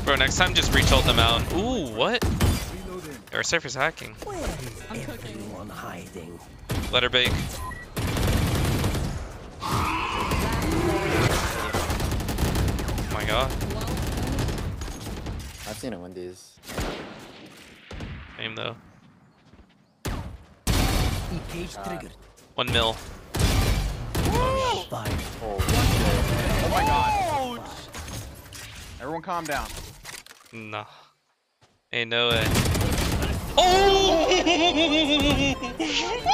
Bro, next time just reach-ult them out. Ooh, what? Our Cypher's hacking. I'm cooking. Let her bake. Oh my god. I've seen it win these. Aim though. Triggered. 1 mil. Oh, Oh my god. Everyone calm down. Nah. Ain't no way. Oh!